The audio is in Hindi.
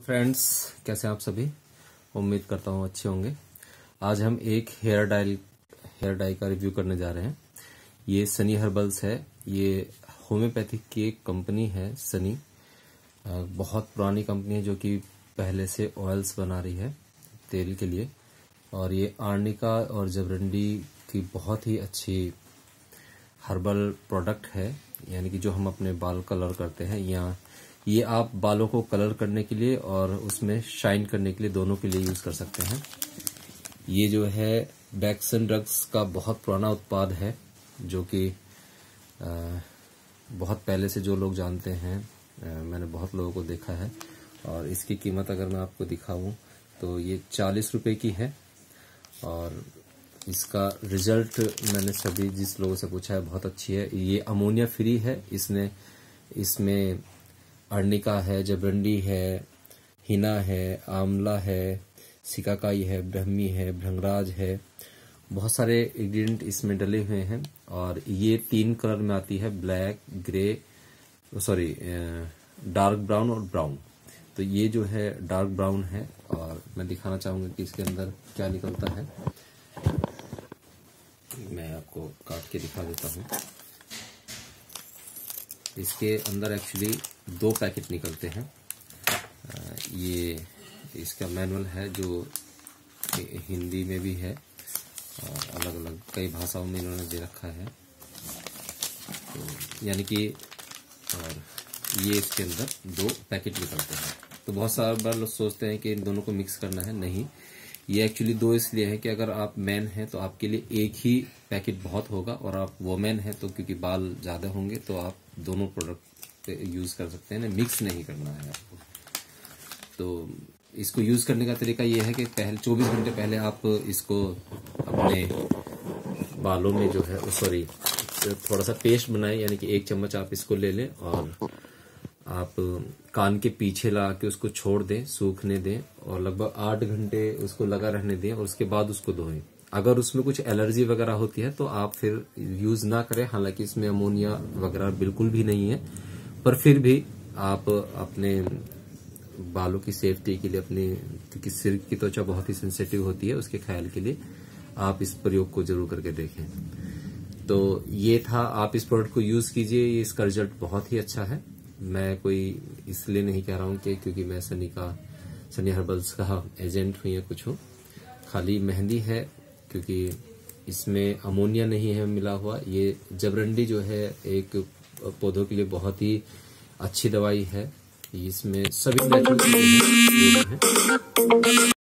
फ्रेंड्स, कैसे हैं आप सभी। उम्मीद करता हूँ अच्छे होंगे। आज हम एक हेयर डाई का रिव्यू करने जा रहे हैं। ये सनी हर्बल्स है। ये होम्योपैथिक की एक कंपनी है सनी। बहुत पुरानी कंपनी है जो कि पहले से ऑयल्स बना रही है तेल के लिए। और ये आर्निका और जबरंडी की बहुत ही अच्छी हर्बल प्रोडक्ट है, यानी कि जो हम अपने बाल कलर करते हैं, या ये आप बालों को कलर करने के लिए और उसमें शाइन करने के लिए, दोनों के लिए यूज कर सकते हैं। ये जो है बैक्सन ड्रग्स का बहुत पुराना उत्पाद है, जो कि बहुत पहले से जो लोग जानते हैं, मैंने बहुत लोगों को देखा है। और इसकी कीमत अगर मैं आपको दिखाऊं तो ये 40 रुपए की है। और इसका रिजल्ट मैंने सभी जिस लोगों से पूछा है, बहुत अच्छी है। ये अमोनिया फ्री है। इसमें अर्निका है, जबरंडी है, हिना है, आंवला है, सिकाकाई है, ब्रह्मी है, भृंगराज है। बहुत सारे इंग्रेडिएंट इसमें डले हुए हैं। और ये 3 कलर में आती है, ब्लैक, ग्रे, डार्क ब्राउन और ब्राउन। तो ये जो है डार्क ब्राउन है। और मैं दिखाना चाहूंगा कि इसके अंदर क्या निकलता है। मैं आपको काट के दिखा देता हूँ। इसके अंदर एक्चुअली 2 पैकेट निकलते हैं। ये इसका मैनुअल है जो हिंदी में भी है और अलग अलग कई भाषाओं में इन्होंने दे रखा है। तो यानी कि और ये इसके अंदर 2 पैकेट निकलते हैं। तो बहुत सारे बार लोग सोचते हैं कि इन दोनों को मिक्स करना है। नहीं, ये एक्चुअली 2 इसलिए है कि अगर आप मैन हैं तो आपके लिए एक ही पैकेट बहुत होगा, और आप वोमेन हैं तो क्योंकि बाल ज्यादा होंगे तो आप दोनों प्रोडक्ट यूज कर सकते हैं। मिक्स नहीं करना है आपको। तो इसको यूज करने का तरीका ये है कि पहले 24 घंटे पहले आप इसको अपने बालों में जो है थोड़ा सा पेस्ट बनाएं, यानी कि 1 चम्मच आप इसको ले लें और आप कान के पीछे लगा के उसको छोड़ दें, सूखने दें और लगभग 8 घंटे उसको लगा रहने दें और उसके बाद उसको धोएं। अगर उसमें कुछ एलर्जी वगैरह होती है तो आप फिर यूज ना करें। हालांकि इसमें अमोनिया वगैरह बिल्कुल भी नहीं है, पर फिर भी आप अपने बालों की सेफ्टी के लिए, क्योंकि सिर की त्वचा बहुत ही सेंसिटिव होती है, उसके ख्याल के लिए आप इस प्रयोग को जरूर करके देखें। तो ये था, आप इस प्रोडक्ट को यूज कीजिए। इसका रिजल्ट बहुत ही अच्छा है। मैं कोई इसलिए नहीं कह रहा हूँ कि क्योंकि मैं सनी हर्बल्स का एजेंट हूँ या कुछ हूँ। खाली मेहंदी है, क्योंकि इसमें अमोनिया नहीं है मिला हुआ। ये जबरंडी जो है एक पौधों के लिए बहुत ही अच्छी दवाई है। इसमें सभी नेचुरल चीजें हैं।